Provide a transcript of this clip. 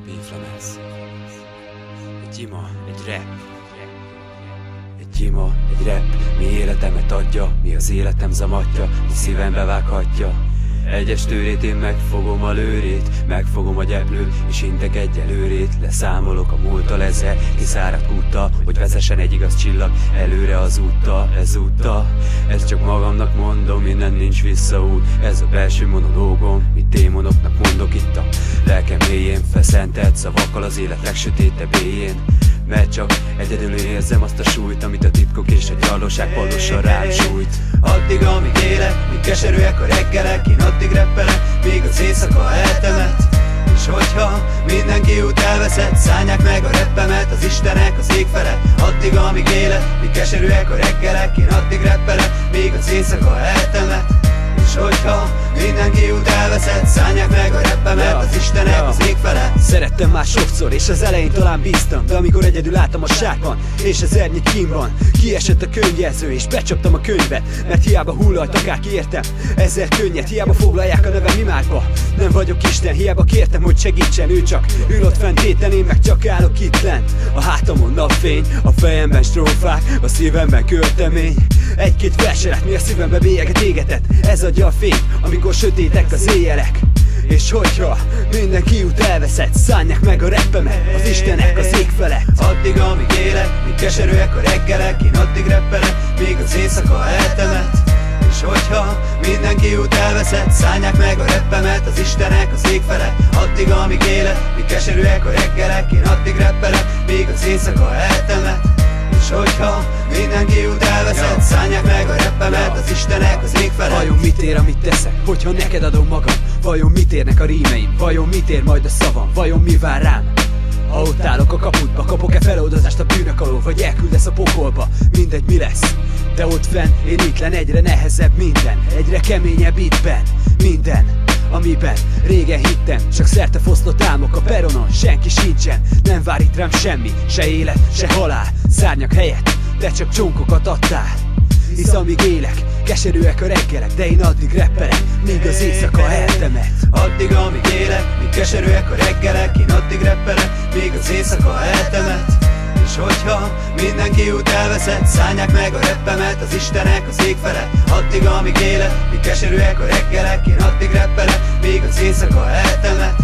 Pinflamez. Egy ima, egy rap. Egy ima, egy rap, mi életemet adja, mi az életem zamatja, mi szívembe vághatja. Egyes tőrét én megfogom a lőrét, megfogom a gyeplőt, és intek egyelőrét. Leszámolok a múlttal ezzel, kiszáradt kúttal, hogy vezessen egy igaz csillag előre az úttal, ezúttal. Ez csak magamnak mondom, innen nincs visszaút. Ez a belső monológom, mit démonoknak mondok itt a lelkem mélyén. Feszentett szavakkal az élet legsötétebb éjjén. Mert csak egyedül érzem azt a súlyt, amit a titkok és a gyarlóság valósan rám sújt. Addig, amíg élek, míg keserűek a reggelek, én addig reppelek, míg az éjszaka eltemet. És hogyha mindenki út elveszett, szállják meg a reppemet az Istenek az ég felett. Addig, amíg élek, míg keserűek a reggelek, én addig reppelek, míg az éjszaka eltemet. És hogyha mindenki út elveszett, szállják meg a reppemet az Istenek az ég felett. Szerettem már sokszor, és az elején talán bíztam, de amikor egyedül álltam a sárban, és az ernyő kínban, kiesett a könyvjelző, és becsaptam a könyvet. Mert hiába hullalt akárki értem, ezzel könnyed, hiába foglalják a nevem imádba. Nem vagyok Isten, hiába kértem, hogy segítsen, ő csak ül ott fent téten, én meg csak állok itt lent. A hátamon napfény, a fejemben strófák, a szívemben költemény. Egy-két verselet, mi a szívembe bélyeget égetett, ez adja a fényt, amikor sötétek az éjjelek. És hogyha mindenki út elveszett, szállják meg a reppemet az Istenek az ég felett. Addig, amíg élek, míg keserűek a reggelek, én addig reppelek, míg az éjszaka eltemet. És hogyha mindenki út elveszett, szállják meg a reppemet az Istenek az ég felett. Addig, amíg élek, míg keserűek a reggelek, én addig reppelek, míg az éjszaka eltemet. És hogyha mindenki út elveszett, szállják meg a reppemet az Istenek az ég felett. Vajon mit ér, amit teszek, hogyha neked adom magam? Vajon mit érnek a rímeim? Vajon mit ér majd a szavam? Vajon mi vár rám? Ha ott állok a kaputba, kapok-e feloldozást a bűnök alól, vagy elküldesz a pokolba? Mindegy, mi lesz? De ott fenn, én itt len, egyre nehezebb minden, egyre keményebb ittben. Minden, amiben régen hittem, csak szerte foszlott álmok a peronon, senki sincsen. Nem vár itt rám semmi, se élet, se halál. Szárnyak helyett, te csak csonkokat adtál. Hisz amíg élek, keserűek a reggelek, de én addig reppelek, míg az éjszaka eltemet. Addig, amíg élek, míg keserűek a reggelek, én addig reppelek, míg az éjszaka eltemet. És hogyha mindenki út elveszett, szállják meg a reppemet az Istenek az ég felett. Addig, amíg élek, míg keserűek a reggelek, én addig reppelek, míg az éjszaka eltemet.